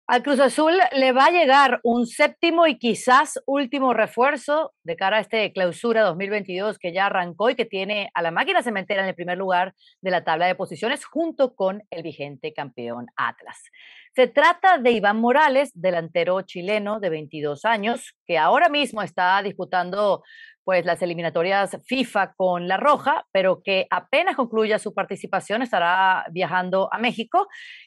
Al Cruz Azul le va a llegar un séptimo y quizás último refuerzo de cara a este clausura 2022 que ya arrancó y que tiene a la máquina cementera en el primer lugar de la tabla de posiciones junto con el vigente campeón Atlas. Se trata de Iván Morales, delantero chileno de 22 años, que ahora mismo está disputando pues las eliminatorias FIFA con La Roja, pero que apenas concluya su participación estará viajando a México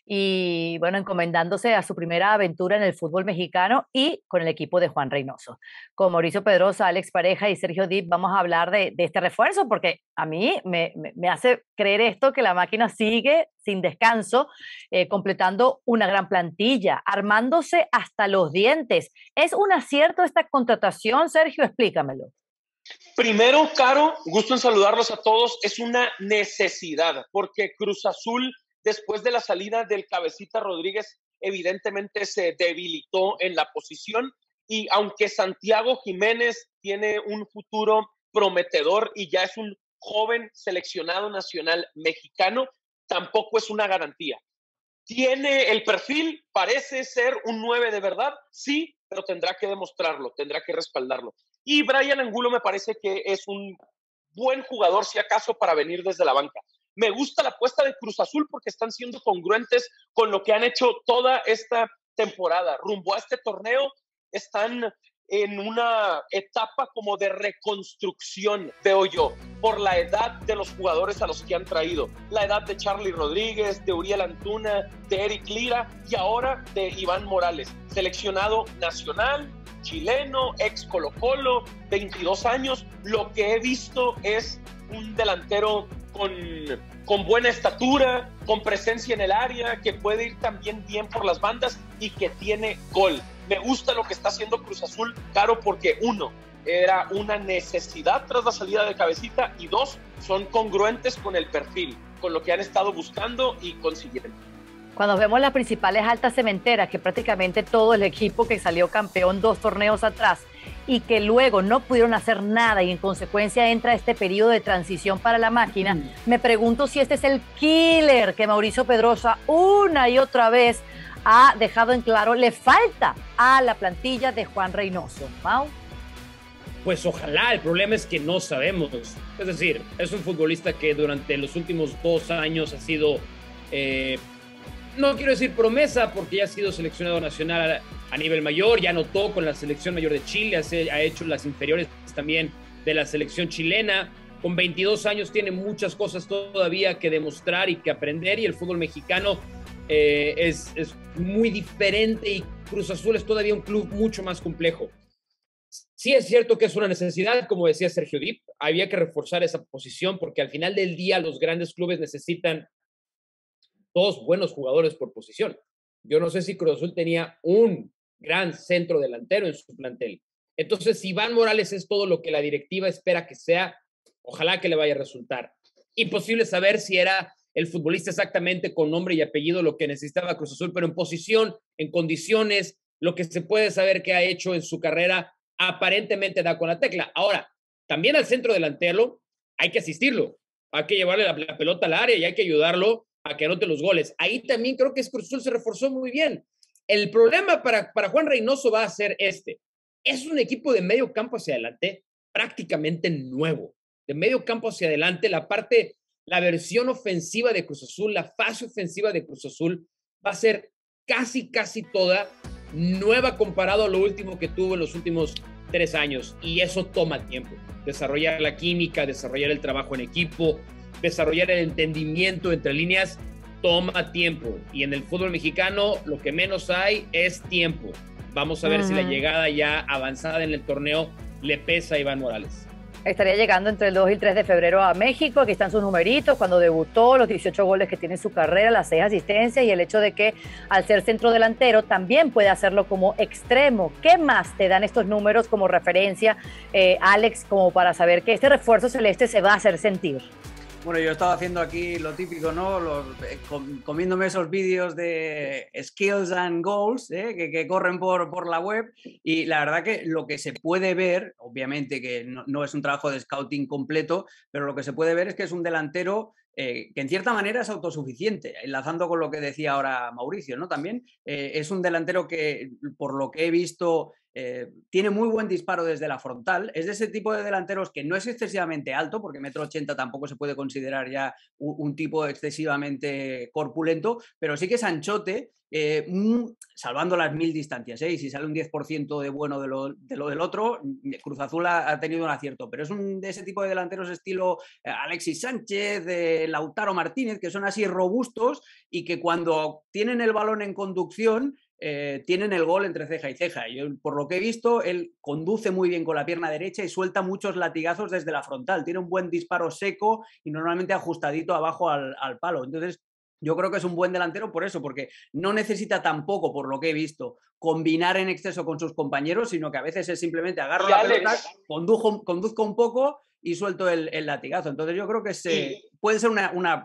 y bueno, encomendándose a su primera aventura en el fútbol mexicano y con el equipo de Juan Reynoso. Con Mauricio Pedrosa, Alex Pareja y Sergio Dip vamos a hablar de este refuerzo porque a mí me hace creer esto que la máquina sigue sin descanso, completando una gran plantilla, armándose hasta los dientes. ¿Es un acierto esta contratación, Sergio? Explícamelo. Primero, Caro, gusto en saludarlos a todos. Es una necesidad, porque Cruz Azul, después de la salida del Cabecita Rodríguez, evidentemente se debilitó en la posición. Y aunque Santiago Jiménez tiene un futuro prometedor y ya es un joven seleccionado nacional mexicano, tampoco es una garantía. ¿Tiene el perfil? ¿Parece ser un 9 de verdad? Sí, pero tendrá que demostrarlo, tendrá que respaldarlo. Y Brian Angulo me parece que es un buen jugador, si acaso, para venir desde la banca. Me gusta la apuesta de Cruz Azul porque están siendo congruentes con lo que han hecho toda esta temporada. Rumbo a este torneo están en una etapa como de reconstrucción, veo yo, por la edad de los jugadores a los que han traído. La edad de Charlie Rodríguez, de Uriel Antuna, de Eric Lira y ahora de Iván Morales, seleccionado nacional, chileno, ex Colo-Colo, 22 años. Lo que he visto es un delantero con buena estatura, con presencia en el área, que puede ir también bien por las bandas y que tiene gol. Me gusta lo que está haciendo Cruz Azul, Caro, porque uno, era una necesidad tras la salida de Cabecita y dos, son congruentes con el perfil, con lo que han estado buscando y consiguiendo. Cuando vemos las principales altas cementeras, que prácticamente todo el equipo que salió campeón 2 torneos atrás y que luego no pudieron hacer nada y en consecuencia entra este periodo de transición para la máquina, me pregunto si este es el killer que Mauricio Pedrosa una y otra vez ha dejado en claro, le falta a la plantilla de Juan Reynoso. ¿Mau? Pues ojalá, el problema es que no sabemos. Es decir, es un futbolista que durante los últimos 2 años ha sido, no quiero decir promesa, porque ya ha sido seleccionado nacional a nivel mayor, ya anotó con la selección mayor de Chile, ha hecho las inferiores también de la selección chilena. Con 22 años tiene muchas cosas todavía que demostrar y que aprender, y el fútbol mexicano es muy diferente y Cruz Azul es todavía un club mucho más complejo. Sí es cierto que es una necesidad, como decía Sergio Dip, había que reforzar esa posición porque al final del día los grandes clubes necesitan 2 buenos jugadores por posición. Yo no sé si Cruz Azul tenía un gran centro delantero en su plantel. Entonces, si Iván Morales es todo lo que la directiva espera que sea, ojalá que le vaya a resultar. Imposible saber si era el futbolista exactamente con nombre y apellido lo que necesitaba Cruz Azul, pero en posición, en condiciones, lo que se puede saber que ha hecho en su carrera, aparentemente da con la tecla. Ahora, también al centro delantero hay que asistirlo, hay que llevarle la pelota al área y hay que ayudarlo a que anote los goles. Ahí también creo que Cruz Azul se reforzó muy bien. El problema para Juan Reynoso va a ser este. Es un equipo de medio campo hacia adelante prácticamente nuevo. De medio campo hacia adelante, la versión ofensiva de Cruz Azul, la fase ofensiva de Cruz Azul va a ser casi toda nueva comparado a lo último que tuvo en los últimos 3 años. Y eso toma tiempo. Desarrollar la química, desarrollar el trabajo en equipo, desarrollar el entendimiento entre líneas, toma tiempo. Y en el fútbol mexicano lo que menos hay es tiempo. Vamos a ver si la llegada ya avanzada en el torneo le pesa a Iván Morales. Estaría llegando entre el 2 y el 3 de febrero a México. Aquí están sus numeritos, cuando debutó, los 18 goles que tiene en su carrera, las 6 asistencias y el hecho de que al ser centro delantero también puede hacerlo como extremo. ¿Qué más te dan estos números como referencia, Alex, como para saber que este refuerzo celeste se va a hacer sentir? Bueno, yo estaba haciendo aquí lo típico, ¿no? Comiéndome esos vídeos de skills and goals, que corren por la web, y la verdad que lo que se puede ver, obviamente que no es un trabajo de scouting completo, pero lo que se puede ver es que es un delantero que en cierta manera es autosuficiente, enlazando con lo que decía ahora Mauricio, ¿no? También es un delantero que, por lo que he visto, tiene muy buen disparo desde la frontal. Es de ese tipo de delanteros que no es excesivamente alto, porque 1,80 m tampoco se puede considerar ya un tipo excesivamente corpulento, pero sí que es anchote, salvando las 1000 distancias, y si sale un 10% de bueno de lo del otro, Cruz Azul ha tenido un acierto, pero es de ese tipo de delanteros estilo Alexis Sánchez, Lautaro Martínez, que son así robustos y que cuando tienen el balón en conducción tienen el gol entre ceja y ceja. Yo, por lo que he visto, él conduce muy bien con la pierna derecha y suelta muchos latigazos desde la frontal. Tiene un buen disparo seco y normalmente ajustadito abajo al palo. Entonces, yo creo que es un buen delantero por eso, porque no necesita tampoco, por lo que he visto, combinar en exceso con sus compañeros, sino que a veces es simplemente agarro la pelota, conduzco un poco y suelto el latigazo. Entonces yo creo que puede ser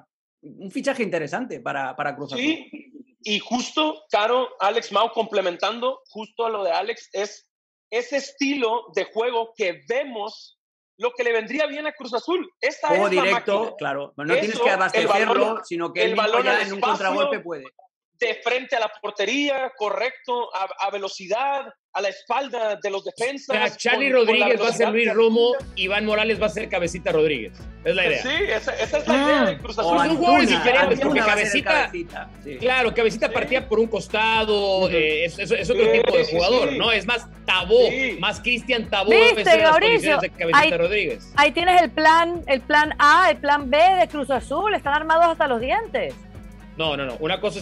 un fichaje interesante para Cruz Azul. Sí, y justo, Caro, Alex, Mau, complementando justo a lo de Alex, es ese estilo de juego que vemos lo que le vendría bien a Cruz Azul. Esta juego es directo, la máquina. Claro. No tienes que abastecerlo, sino que el balón ya en un contragolpe puede. De frente a la portería, correcto, a velocidad, a la espalda de los defensas. O sea, Charlie Rodríguez va a ser Luis Romo, Iván Morales va a ser Cabecita Rodríguez. Es la idea. Sí, esa es la idea de Cruz Azul. Son jugadores diferentes, porque Cabecita, sí. Claro, Cabecita partía por un costado, es otro tipo de jugador, ¿no? Es más Tabó, más Cristian Tabó. ¿Viste, Mauricio? De Cabecita Rodríguez. Ahí tienes el plan A, el plan B de Cruz Azul, están armados hasta los dientes. No. Una cosa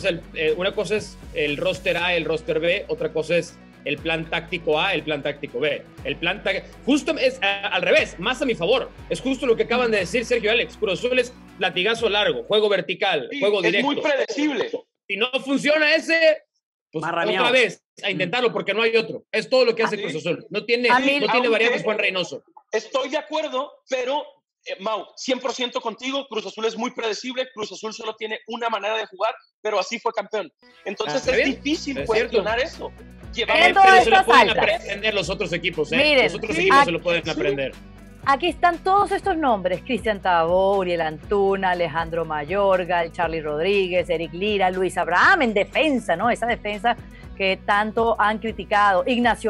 es el roster A, el roster B, otra cosa es el plan táctico A, el plan táctico B. Justo es al revés, más a mi favor. Es justo lo que acaban de decir Sergio y Alex. Cruz Azul es latigazo largo, juego vertical, juego directo. Es muy predecible. Si no funciona ese, pues otra vez a intentarlo, porque no hay otro. Es todo lo que hace Cruz Azul. No tiene variables Juan Reynoso. Estoy de acuerdo, pero Mau, 100% contigo, Cruz Azul es muy predecible, Cruz Azul solo tiene una manera de jugar, pero así fue campeón. Entonces es difícil cuestionar eso. Pero se lo pueden aprender los otros equipos, Miren, los otros equipos se lo pueden aprender. Aquí están todos estos nombres: Cristian Tabó, Uriel Antuna, Alejandro Mayorga, Charlie Rodríguez, Eric Lira, Luis Abraham en defensa, ¿no? Esa defensa que tanto han criticado, Ignacio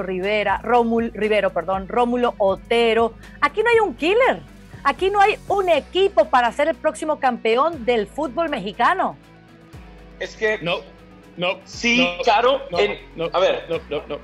Rómulo Otero. Aquí no hay un killer. Aquí no hay un equipo para ser el próximo campeón del fútbol mexicano. Es que... No. Sí, Caro. A ver. No.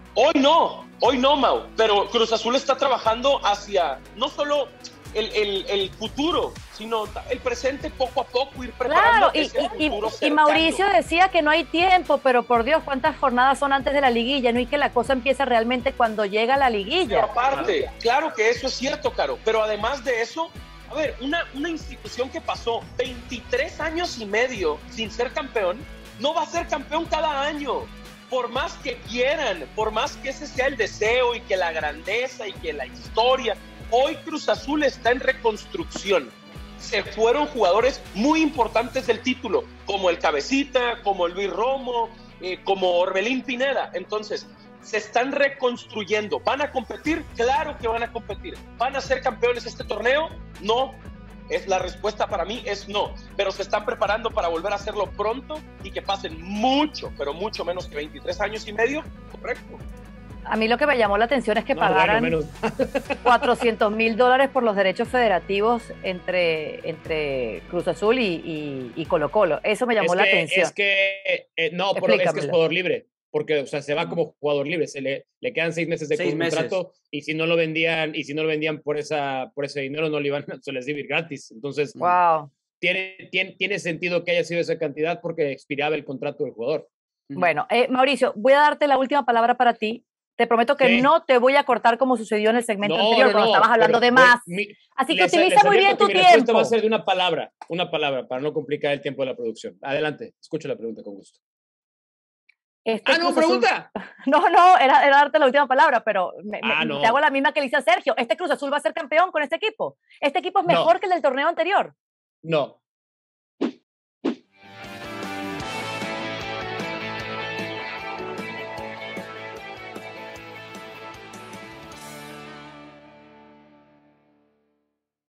Hoy no, Mau. Pero Cruz Azul está trabajando hacia no solo el futuro, sino el presente, poco a poco, ir preparando ese futuro cercano. Y Mauricio decía que no hay tiempo, pero por Dios, ¿cuántas jornadas son antes de la liguilla? No, y que la cosa empieza realmente cuando llega la liguilla. Pero aparte, claro que eso es cierto, Caro, pero además de eso, a ver, una institución que pasó 23 años y medio sin ser campeón, no va a ser campeón cada año. Por más que quieran, por más que ese sea el deseo y que la grandeza y que la historia, hoy Cruz Azul está en reconstrucción. Se fueron jugadores muy importantes del título, como el Cabecita, como Luis Romo, como Orbelín Pineda. Entonces, se están reconstruyendo. ¿Van a competir? Claro que van a competir. ¿Van a ser campeones este torneo? No. La respuesta para mí es no. Pero se están preparando para volver a hacerlo pronto y que pasen mucho, pero mucho menos que 23 años y medio. Correcto. A mí lo que me llamó la atención es que pagaran $400,000 por los derechos federativos entre Cruz Azul y Colo-Colo. Eso me llamó la atención. Es que es jugador libre, porque se va como jugador libre, le quedan 6 meses de contrato y si no lo vendían por ese dinero no le iban a recibir gratis. Entonces, tiene sentido que haya sido esa cantidad porque expiraba el contrato del jugador. Bueno, Mauricio, voy a darte la última palabra para ti. Te prometo que no te voy a cortar como sucedió en el segmento anterior cuando estabas hablando de más. Así que utiliza muy bien tu tiempo. Mi respuesta va a ser de una palabra para no complicar el tiempo de la producción. Adelante, escucho la pregunta con gusto. ¿Pregunta? No, era darte la última palabra, pero te hago la misma que le hice a Sergio. ¿Este Cruz Azul va a ser campeón con este equipo? ¿Este equipo es mejor que el del torneo anterior? No.